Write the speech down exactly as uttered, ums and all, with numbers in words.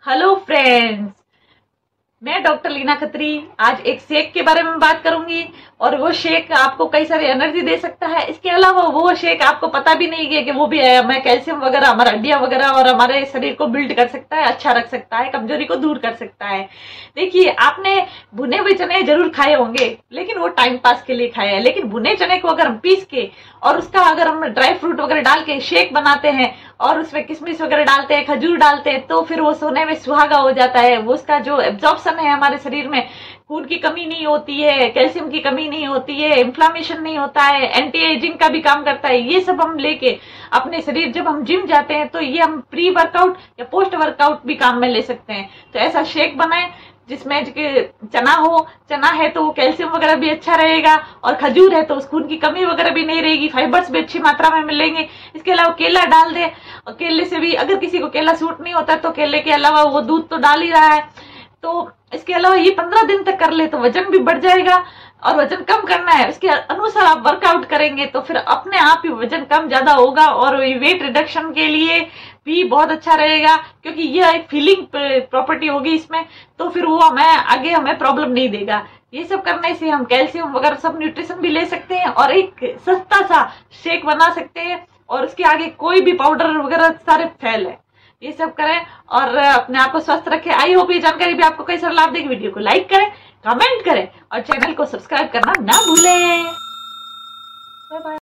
Hello friends, मैं doctor Leena Khatri आज एक शेक के बारे में बात करूंगी। और वो शेक आपको कई सारी एनर्जी दे सकता है। इसके अलावा वो शेक आपको पता भी नहीं है कि वो भी हमें कैल्शियम वगैरह, हमारा हड्डियां वगैरह और हमारे शरीर को बिल्ड कर सकता है, अच्छा रख सकता है, कमजोरी को दूर कर सकता है। देखिए, आपने भुने हुए चने जरूर खाए होंगे, लेकिन वो टाइम पास के लिए खाए हैं। लेकिन भुने चने को अगर हम पीस के और उसका अगर हम ड्राई फ्रूट वगैरह डाल के शेक बनाते हैं और उसमें किशमिश वगैरह डालते हैं, खजूर डालते हैं, तो फिर वो सोने में सुहागा हो जाता है। वो उसका जो एब्जॉर्प्शन है हमारे शरीर में, खून की कमी नहीं होती है, कैल्शियम की कमी नहीं होती है, इन्फ्लामेशन नहीं होता है, एंटी एजिंग का भी काम करता है। ये सब हम लेके अपने शरीर, जब हम जिम जाते हैं तो ये हम प्री वर्कआउट या पोस्ट वर्कआउट भी काम में ले सकते हैं। तो ऐसा शेक बनाएं जिसमें चना हो, चना है तो वो कैल्शियम वगैरह भी अच्छा रहेगा, और खजूर है तो उस खून की कमी वगैरह भी नहीं रहेगी, फाइबर्स भी अच्छी मात्रा में मिलेंगे। इसके अलावा केला डाल दे, और केले से भी, अगर किसी को केला सूट नहीं होता तो केले के अलावा वो दूध तो डाल ही रहा है। तो इसके अलावा ये पंद्रह दिन तक कर ले तो वजन भी बढ़ जाएगा। और वजन कम करना है, उसके अनुसार आप वर्कआउट करेंगे तो फिर अपने आप ही वजन कम ज्यादा होगा, और वेट रिडक्शन के लिए भी बहुत अच्छा रहेगा, क्योंकि ये एक फीलिंग प्रॉपर्टी होगी इसमें। तो फिर वो हमें आगे हमें प्रॉब्लम नहीं देगा। ये सब करने से हम कैल्शियम वगैरह सब न्यूट्रिशन भी ले सकते हैं और एक सस्ता सा शेक बना सकते हैं, और उसके आगे कोई भी पाउडर वगैरह सारे फेल है। ये सब करें और अपने आप को स्वस्थ रखें। आई होप ये जानकारी भी आपको कई सारा लाभ देगी। वीडियो को लाइक करें, कमेंट करें और चैनल को सब्सक्राइब करना ना भूलें। Bye bye.